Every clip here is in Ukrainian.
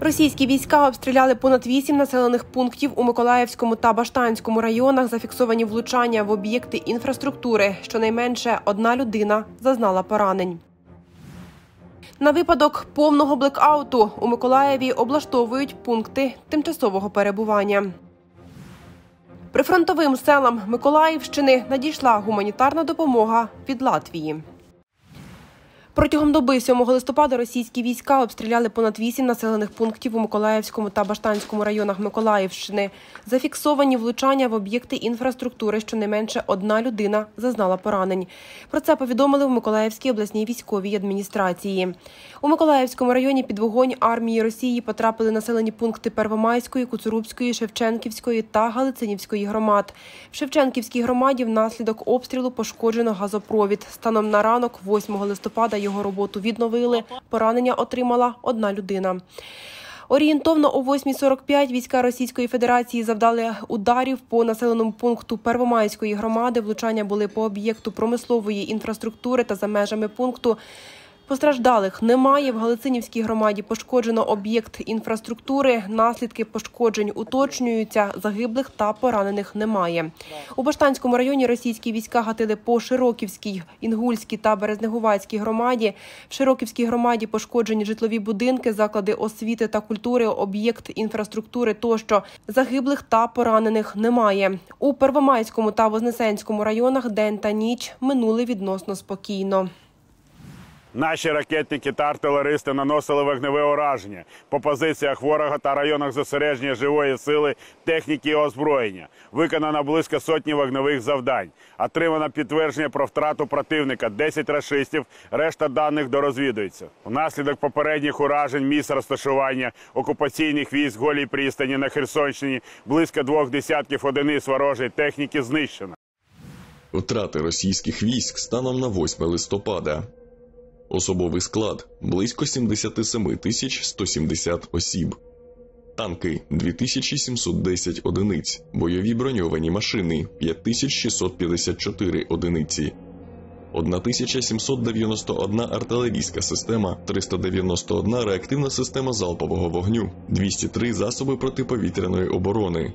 Російські війська обстріляли понад 8 населених пунктів у Миколаївському та Баштанському районах, зафіксовані влучання в об'єкти інфраструктури. Щонайменше одна людина зазнала поранень. На випадок повного блекауту у Миколаєві облаштовують пункти тимчасового перебування. Прифронтовим селам Миколаївщини надійшла гуманітарна допомога від Латвії. Протягом доби 7 листопада російські війська обстріляли понад 8 населених пунктів у Миколаївському та Баштанському районах Миколаївщини. Зафіксовані влучання в об'єкти інфраструктури, щонайменше одна людина зазнала поранень. Про це повідомили в Миколаївській обласній військовій адміністрації. У Миколаївському районі під вогонь армії Росії потрапили населені пункти Первомайської, Куцурубської, Шевченківської та Галицинівської громад. В Шевченківській громаді внаслідок обстрілу пошкоджено газопровід. Станом на ранок 8 листопада його роботу відновили. Поранення отримала одна людина. Орієнтовно о 8:45 війська Російської Федерації завдали ударів по населеному пункту Первомайської громади. Влучання були по об'єкту промислової інфраструктури та за межами пункту. Постраждалих немає. В Галицинівській громаді пошкоджено об'єкт інфраструктури. Наслідки пошкоджень уточнюються. Загиблих та поранених немає. У Баштанському районі російські війська гатили по Широківській, Інгульській та Березнегувацькій громаді. В Широківській громаді пошкоджені житлові будинки, заклади освіти та культури, об'єкт інфраструктури тощо. Загиблих та поранених немає. У Первомайському та Вознесенському районах день та ніч минули відносно спокійно. Наші ракетники та артилеристи наносили вогневе ураження по позиціях ворога та районах зосередження живої сили, техніки і озброєння. Виконано близько сотні вогневих завдань. Отримано підтвердження про втрату противника – 10 рашистів, решта даних дорозвідується. Внаслідок попередніх уражень місць розташування окупаційних військ Голій пристані на Херсонщині близько 2 десятків одиниць ворожої техніки знищено. Втрати російських військ станом на 8 листопада. Особовий склад – близько 77 170 осіб. Танки – 2710 одиниць. Бойові броньовані машини – 5654 одиниці. 1791 артилерійська система, 391 реактивна система залпового вогню, 203 засоби протиповітряної оборони.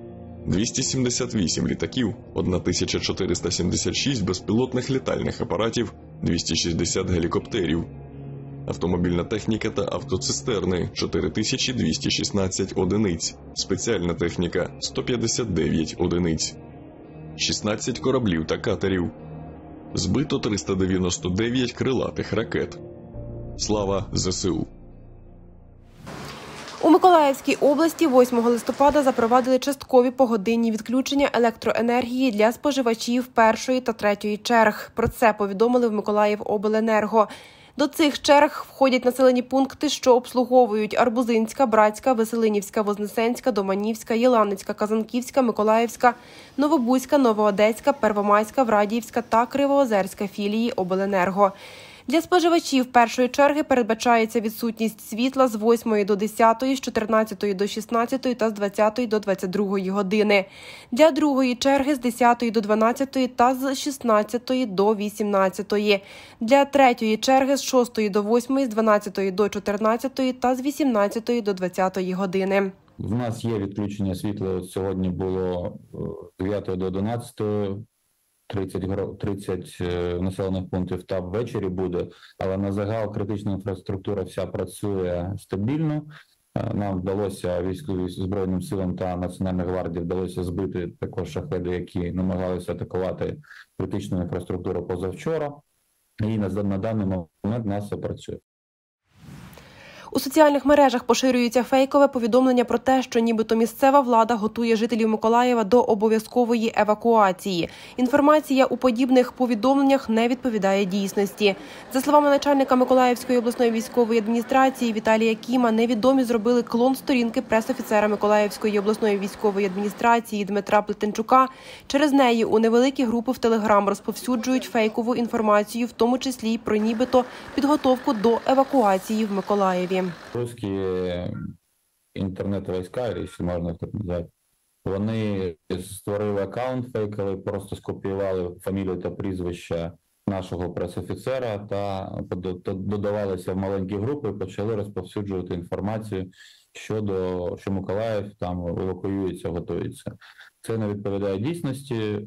278 літаків, 1476 безпілотних літальних апаратів, 260 гелікоптерів. Автомобільна техніка та автоцистерни – 4216 одиниць. Спеціальна техніка – 159 одиниць. 16 кораблів та катерів. Збито 399 крилатих ракет. Слава ЗСУ! У Миколаївській області 8 листопада запровадили часткові погодинні відключення електроенергії для споживачів першої та третьої черг. Про це повідомили в Миколаївобленерго. До цих черг входять населені пункти, що обслуговують Арбузинська, Братська, Веселинівська, Вознесенська, Доманівська, Єланицька, Казанківська, Миколаївська, Новобузька, Новоодеська, Первомайська, Врадіївська та Кривоозерська філії обленерго. Для споживачів першої черги передбачається відсутність світла з 8 до 10, з 14 до 16 та з 20 до 22 години. Для другої черги з 10 до 12 та з 16 до 18. Для третьої черги з 6 до 8, з 12 до 14 та з 18 до 20 години. В нас є відключення світла. От сьогодні було з 9 до 11. 30 населених пунктів та ввечері буде, але на загал критична інфраструктура вся працює стабільно. Нам вдалося військовим збройним силам та Національній гвардії вдалося збити також шахеди, які намагалися атакувати критичну інфраструктуру позавчора. І на даний момент в нас все працює. У соціальних мережах поширюється фейкове повідомлення про те, що нібито місцева влада готує жителів Миколаєва до обов'язкової евакуації. Інформація у подібних повідомленнях не відповідає дійсності. За словами начальника Миколаївської обласної військової адміністрації Віталія Кіма, невідомі зробили клон сторінки прес-офіцера Миколаївської обласної військової адміністрації Дмитра Плетенчука. Через неї у невеликі групи в Телеграм розповсюджують фейкову інформацію, в тому числі й про нібито підготовку до евакуації в Миколаєві. Русські інтернет-війська, якщо можна так назвати, вони створили аккаунт фейковий, просто скопіювали фамілію та прізвища нашого пресофіцера та додавалися в маленькі групи, почали розповсюджувати інформацію щодо, що Миколаїв там евакуюється, готується. Це не відповідає дійсності,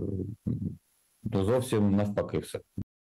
зовсім навпаки все.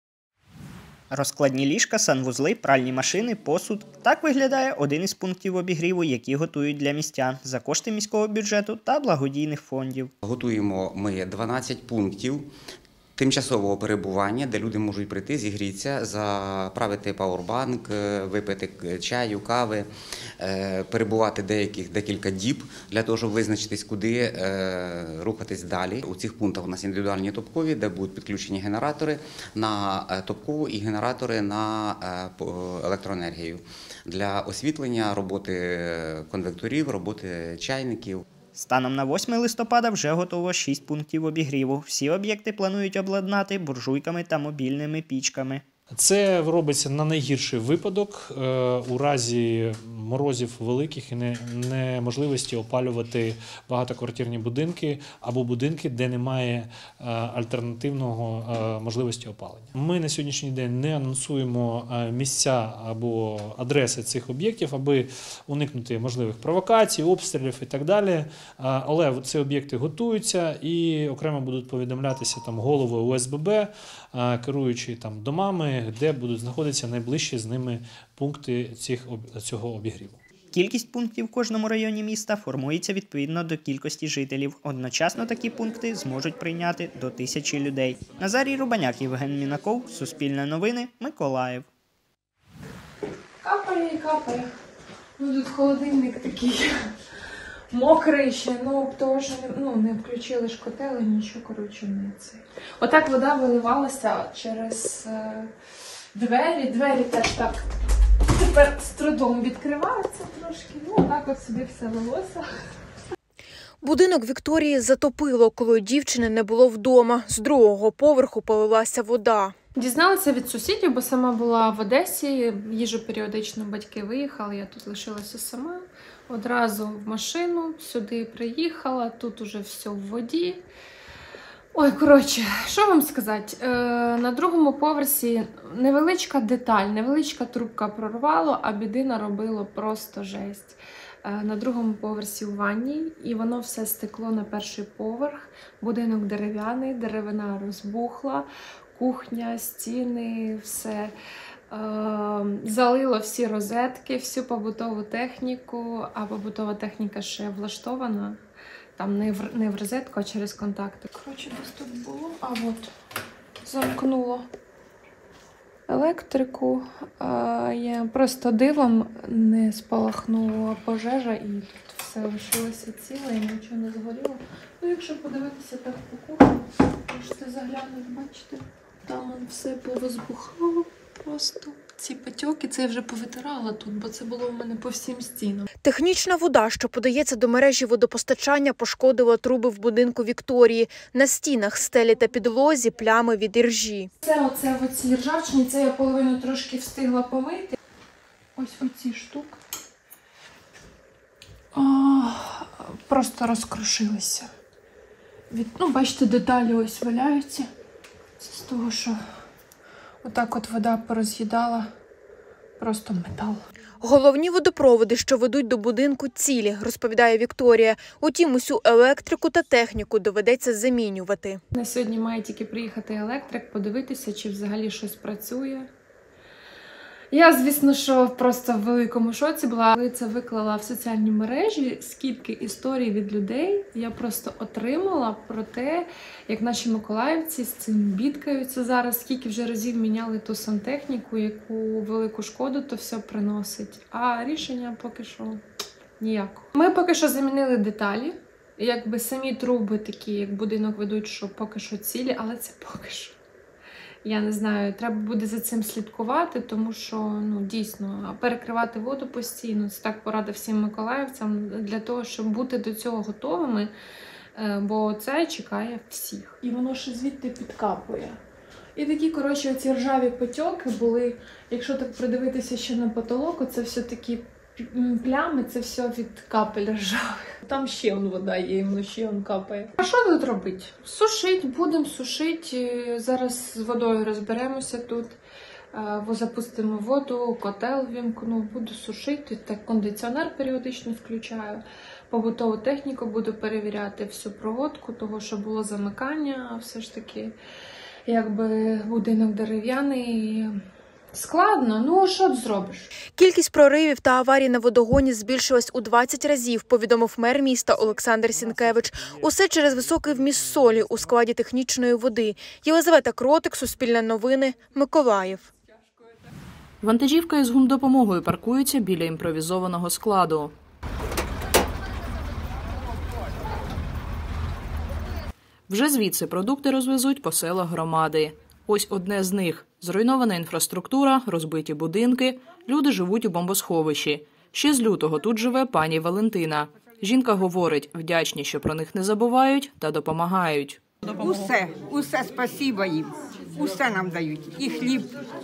Розкладні ліжка, санвузли, пральні машини, посуд. Так виглядає один із пунктів обігріву, які готують для містян за кошти міського бюджету та благодійних фондів. Готуємо ми 12 пунктів тимчасового перебування, де люди можуть прийти, зігрітися, заправити пауербанк, випити чаю, кави, перебувати декілька діб для того, щоб визначитись, куди рухатись далі. У цих пунктах у нас індивідуальні топкові, де будуть підключені генератори на топкову і генератори на електроенергію для освітлення, роботи конвекторів, роботи чайників. Станом на 8 листопада вже готово 6 пунктів обігріву. Всі об'єкти планують обладнати буржуйками та мобільними пічками. Це робиться на найгірший випадок у разі морозів великих і неможливості опалювати багатоквартирні будинки або будинки, де немає альтернативного можливості опалення. Ми на сьогоднішній день не анонсуємо місця або адреси цих об'єктів, аби уникнути можливих провокацій, обстрілів і так далі. Але ці об'єкти готуються і окремо будуть повідомлятися там голови ОСББ, керуючи там домами, де будуть знаходитися найближчі з ними пункти цього обігріву. Кількість пунктів в кожному районі міста формується відповідно до кількості жителів. Одночасно такі пункти зможуть прийняти до 1000 людей. Назарій Рубаняк, Євген Мінаков, Суспільне новини, Миколаїв. Капає і капає. Ну, тут холодильник такий мокрий ще, того, що не включили ж котели, нічого, коротше, не це. Отак вода виливалася через двері. Двері теж так тепер з трудом відкриваються трошки. Отак от собі все лилося. Будинок Вікторії затопило, коли дівчини не було вдома. З другого поверху полилася вода. Дізналася від сусідів, бо сама була в Одесі, їжу періодично батьки виїхали, я тут лишилася сама. Одразу в машину, сюди приїхала, тут уже все в воді. Ой, коротше, що вам сказати, на другому поверсі невеличка деталь, невеличка трубка прорвало, а біди наробило просто жесть. На другому поверсі у ванній, і воно все стекло на перший поверх. Будинок дерев'яний, деревина розбухла, кухня, стіни, все. Залило всі розетки, всю побутову техніку, а побутова техніка ще влаштована. Там не в розетку, а через контакти. Коротше, десь тут було, а от замкнуло електрику. Я просто дивом не спалахнула пожежа і тут все лишилося ціле і нічого не згоріло. Ну, якщо подивитися так по кухні, можете заглянути, бачите, там все повозбухало. Просто ці потьоки, це я вже повитирала тут, бо це було в мене по всім стінам. Технічна вода, що подається до мережі водопостачання, пошкодила труби в будинку Вікторії. На стінах, стелі та підлозі плями від іржі. Оце в цій ржавчині, це я половину трошки встигла помити. Ось оці штуки. Просто розкрушилися. Бачите, деталі ось валяються. Це з того, що отак от вода пороз'їдала просто метал. Головні водопроводи, що ведуть до будинку, цілі, розповідає Вікторія. Утім, усю електрику та техніку доведеться замінювати. На сьогодні має тільки приїхати електрик, подивитися, чи взагалі щось працює. Я, звісно, що просто в великому шоці була. Коли це виклала в соціальні мережі, скільки історій від людей я просто отримала про те, як наші миколаївці з цим бідкаються зараз, скільки вже разів міняли ту сантехніку, яку велику шкоду то все приносить. А рішення поки що ніякого. Ми поки що замінили деталі. Якби самі труби такі, як будинок ведуть, що поки що цілі, але це поки що. Я не знаю, треба буде за цим слідкувати, тому що, дійсно, перекривати воду постійно, це так порада всім миколаївцям, для того, щоб бути до цього готовими, бо це чекає всіх. І воно ще звідти підкапує. І такі, оці ржаві потьоки були, якщо так придивитися ще на потолок, це все такі Плями – це все від капель ржавих. Там ще вода є, і ще капає. А що тут робити? Сушити, будемо сушити. Зараз з водою розберемося тут. Запустимо воду, котел вімкну, буду сушити. Так, кондиціонер періодично включаю. Побутову техніку буду перевіряти всю проводку, того, що було замикання. Все ж таки, якби будинок дерев'яний. Складно, ну що зробиш? Кількість проривів та аварій на водогоні збільшилась у 20 разів, повідомив мер міста Олександр Сінкевич. Усе через високий вміст солі у складі технічної води. Єлизавета Кротик, Суспільне новини, Миколаїв. Вантажівка із гумдопомогою паркується біля імпровізованого складу. Вже звідси продукти розвезуть по селах громади. Ось одне з них. Зруйнована інфраструктура, розбиті будинки, люди живуть у бомбосховищі. Ще з лютого тут живе пані Валентина. Жінка говорить, вдячні, що про них не забувають та допомагають. Усе спасибо їм, усе нам дають, і хліб.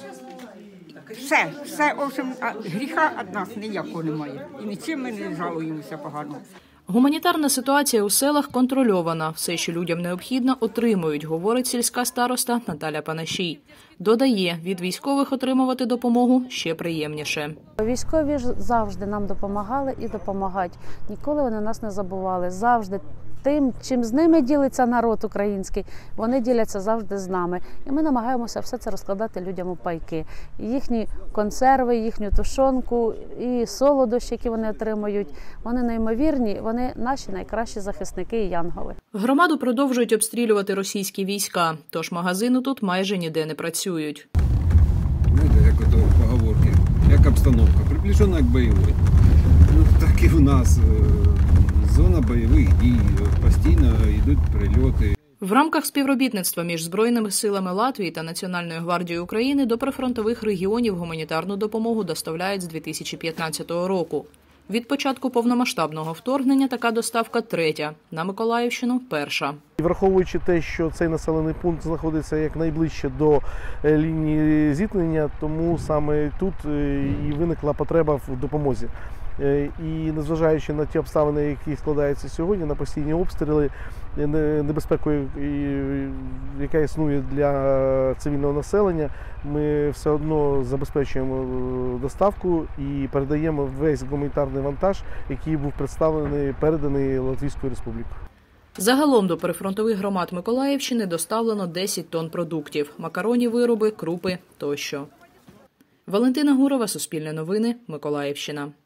Все, в общем, гріха від нас ніякого немає. І нічим ми не жалуємося погано. Гуманітарна ситуація у селах контрольована. Все, що людям необхідно, отримують, говорить сільська староста Наталя Панашій. Додає, від військових отримувати допомогу ще приємніше. Військові ж завжди нам допомагали і допомагають. Ніколи вони нас не забували. Завжди тим, чим з ними ділиться народ український, вони діляться завжди з нами. І ми намагаємося все це розкладати людям у пайки. Їхні консерви, їхню тушонку і солодощі, які вони отримують, вони неймовірні, вони наші найкращі захисники і янголи. Громаду продовжують обстрілювати російські війська, тож магазини тут майже ніде не працюють. Знаєте, як ото поговорки, як обстановка, приближена к бойовій. Так і в нас зона бойових дій, постійно йдуть прильоти. В рамках співробітництва між Збройними силами Латвії та Національною гвардією України до прифронтових регіонів гуманітарну допомогу доставляють з 2015 року. Від початку повномасштабного вторгнення така доставка третя, на Миколаївщину – перша. Враховуючи те, що цей населений пункт знаходиться якнайближче до лінії зіткнення, тому саме тут і виникла потреба в допомозі. І незважаючи на ті обставини, які складаються сьогодні, на постійні обстріли, небезпеку, яка існує для цивільного населення, ми все одно забезпечуємо доставку і передаємо весь гуманітарний вантаж, який був переданий Латвійською Республікою. Загалом до прифронтових громад Миколаївщини доставлено 10 тонн продуктів – макаронні вироби, крупи тощо. Валентина Гурова, Суспільне новини, Миколаївщина.